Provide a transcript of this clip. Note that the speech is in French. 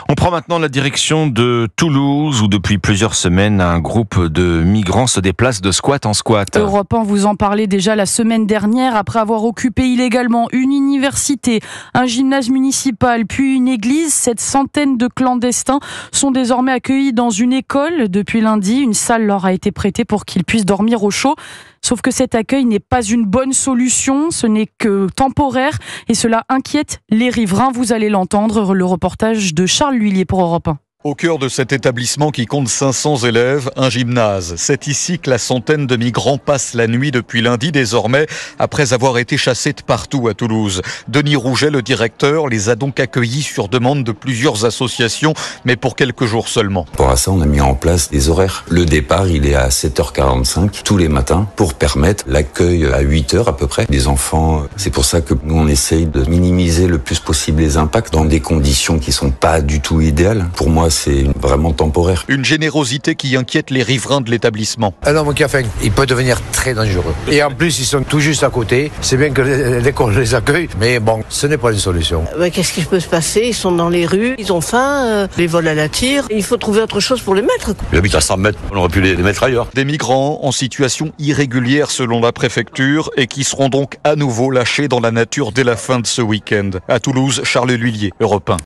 On prend maintenant la direction de Toulouse où depuis plusieurs semaines un groupe de migrants se déplace de squat en squat. Europe 1 vous en parlait déjà la semaine dernière après avoir occupé illégalement une université, un gymnase municipal puis une église. Cette centaine de clandestins sont désormais accueillis dans une école. Depuis lundi, une salle leur a été prêtée pour qu'ils puissent dormir au chaud. Sauf que cet accueil n'est pas une bonne solution, ce n'est que temporaire et cela inquiète les riverains. Vous allez l'entendre, le reportage de Charles L'Huillier pour Europe 1. Au cœur de cet établissement qui compte 500 élèves, un gymnase. C'est ici que la centaine de migrants passe la nuit depuis lundi désormais, après avoir été chassés de partout à Toulouse. Denis Rouget, le directeur, les a donc accueillis sur demande de plusieurs associations, mais pour quelques jours seulement. Pour ça, on a mis en place des horaires. Le départ, il est à 7h45 tous les matins pour permettre l'accueil à 8h à peu près des enfants. C'est pour ça que nous, on essaye de minimiser le plus possible les impacts dans des conditions qui sont pas du tout idéales. Pour moi, c'est vraiment temporaire. Une générosité qui inquiète les riverains de l'établissement. Un homme qui a faim, il peut devenir très dangereux. Et en plus, ils sont tout juste à côté. C'est bien que l'école les accueille, mais bon, ce n'est pas une solution. Qu'est-ce qui peut se passer? Ils sont dans les rues, ils ont faim, les vols à la tire. Il faut trouver autre chose pour les mettre. Ils habitent à 100 mètres, on aurait pu les mettre ailleurs. Des migrants en situation irrégulière selon la préfecture et qui seront donc à nouveau lâchés dans la nature dès la fin de ce week-end. À Toulouse, Charles L'Huillier, Europe 1.